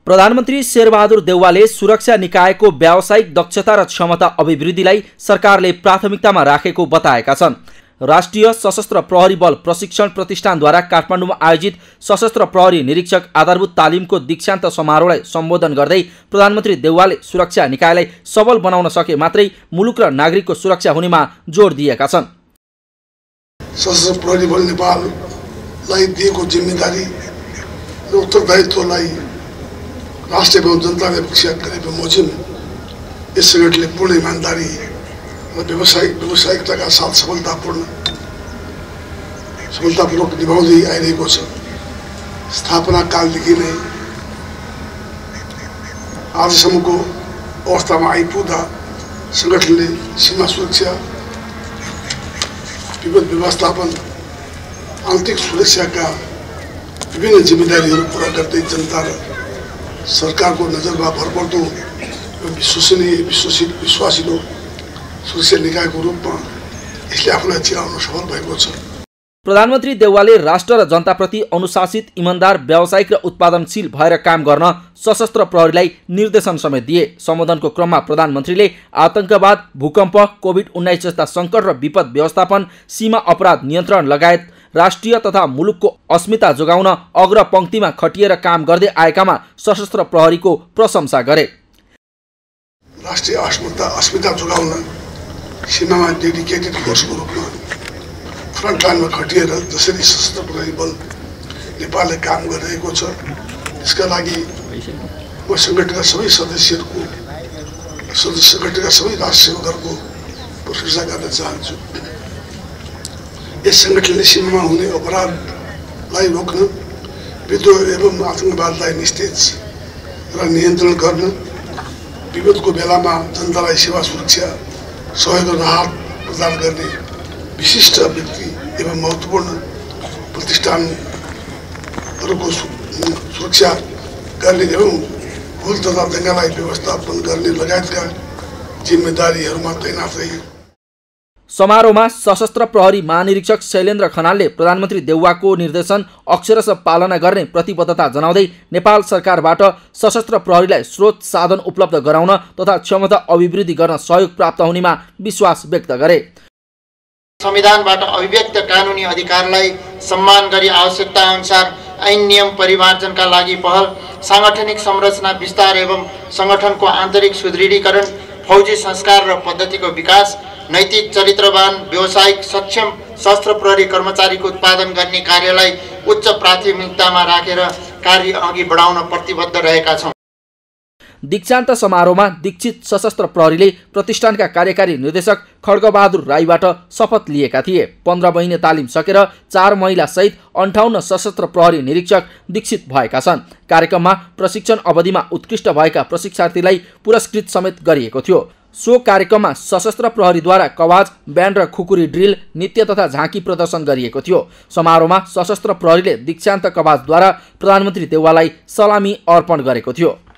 प्रधानमन्त्री शेरबहादुर देउवाले सुरक्षा निकायको व्यावसायिक दक्षता र क्षमता अभिवृद्धिलाई सरकारले प्राथमिकतामा राखेको बताएका छन्। राष्ट्रिय सशस्त्र प्रहरी बल प्रशिक्षण प्रतिष्ठानद्वारा काठमाडौँमा आयोजित सशस्त्र प्रहरी निरीक्षक आधारभूत तालिमको दीक्षान्त समारोहलाई सम्बोधन गर्दै प्रधानमन्त्री देउवाले सुरक्षा निकायलाई सबल बनाउन सके मात्रै मुलुक र नागरिकको सुरक्षा हुनेमा जोड दिएका छन्। सशस्त्र प्रहरी बल नेपाललाई दिएको जिम्मेदारी र उत्तरदायित्वलाई राष्ट्र एवं जनताले परीक्षा गरे बमोजिम यस संगठनले पूर्ण ईमानदारी र व्यावसायिकताका साथ सफलतापूर्वक निभाउँदै आइरहेको छ। स्थापना कालदेखि नै आजसम्मको अवस्थामा आइपुग्दा संगठनले सीमा सुरक्षा, विपद व्यवस्थापन, आन्तरिक सुरक्षाका विभिन्न जिम्मेदारीहरू पूरा गर्दै जनता र सरकारको नजरमा भरपर्दो विश्वसनीय विश्वासिलो सुरक्षा निकायको रूपमा यसले आफूलाई चिनाउन सफल भएको छ। प्रधानमन्त्री देउवाले राष्ट्र र जनताप्रति अनुशासित, इमानदार, व्यावसायिक र उत्पादनशील भएर काम गर्न सशस्त्र प्रहरीलाई निर्देशन समेत दिए। सम्बोधनको क्रममा प्रधानमन्त्रीले आतंकवाद, भूकम्प, कोभिड-19 जस्ता सङ्कट र विपद व्यवस्थापन, सीमा अपराध नियन्त्रण लगायत राष्ट्रिय तथा मुलुकको अस्मिता जोगाउन अग्रपङ्क्तिमा खटिएर काम गर्दै आएकामा सशस्त्र प्रहरीको प्रशंसा गरे। राष्ट्रिय अस्मिता जोगाउन सीमामा डेडिकेटेड फोर्सको रूपमा फ्रन्टलाइनमा खटिएर जसरी सशस्त्र प्रहरी बल नेपालले काम गरिरहेको छ, यसका लागि म संगठनका सबै संगठनका सबै राजसेवकहरूको प्रशंसा गर्न चाहन्छु। यस संगठनले सीमामा हुने अपराधलाई रोक्न, विद्रोह एवं आतंकवादलाई निस्तेज र नियन्त्रण गर्न, विपदको बेलामा जनतालाई सेवा, सुरक्षा, सहयोग र राहत प्रदान गर्ने विशिष्ट व्यक्ति एवं महत्त्वपूर्ण प्रतिष्ठानहरूको सुरक्षा गर्ने एवं भूल तथा दङ्गालाई व्यवस्थापन गर्ने लगायतका जिम्मेदारीहरूमा तैनात रहे। समारोहमा सशस्त्र प्रहरी महानिरीक्षक शैलेन्द्र खनालले प्रधानमन्त्री देउवाको निर्देशन अक्षरशः पालना गर्ने प्रतिबद्धता जनाउँदै नेपाल सरकारबाट सशस्त्र प्रहरीलाई स्रोत साधन उपलब्ध गराउन तथा क्षमता अभिवृद्धि गर्न सहयोग प्राप्त हुनेमा विश्वास व्यक्त गरे। संविधानबाट अभिव्यक्त कानुनी अधिकारलाई सम्मान गरी आवश्यकता अनुसार ऐन नियम परिमार्जनका लागि पहल, सांगठनिक संरचना विस्तार एवं संगठनको आन्तरिक सुदृढीकरण, फौजी संस्कार र पद्धतिको विकास, नैतिक, चरित्रवान, व्यावसायिक, सक्षम सशस्त्र प्रहरी कर्मचारीको उत्पादन गर्ने कार्यलाई उच्च प्राथमिकतामा राखेर कार्य अघि बढाउन प्रतिबद्ध रहेका छौँ। दीक्षान्त समारोहमा दीक्षित सशस्त्र प्रहरीले प्रतिष्ठानका कार्यकारी निर्देशक खड्गबहादुर राईबाट शपथ लिएका थिए। 15 महिने तालिम सकेर 4 महिला सहित 58 सशस्त्र प्रहरी निरीक्षक दीक्षित भएका छन्। कार्यक्रममा प्रशिक्षण अवधिमा उत्कृष्ट भएका प्रशिक्षार्थीलाई पुरस्कृत समेत गरिएको थियो। सो कार्यक्रममा सशस्त्र प्रहरीद्वारा कवाज, ब्यान्ड र खुकुरी ड्रिल, नृत्य तथा झाँकी प्रदर्शन गरिएको थियो। समारोहमा सशस्त्र प्रहरीले दीक्षान्त कवाजद्वारा प्रधानमन्त्री देउवालाई सलामी अर्पण गरेको थियो।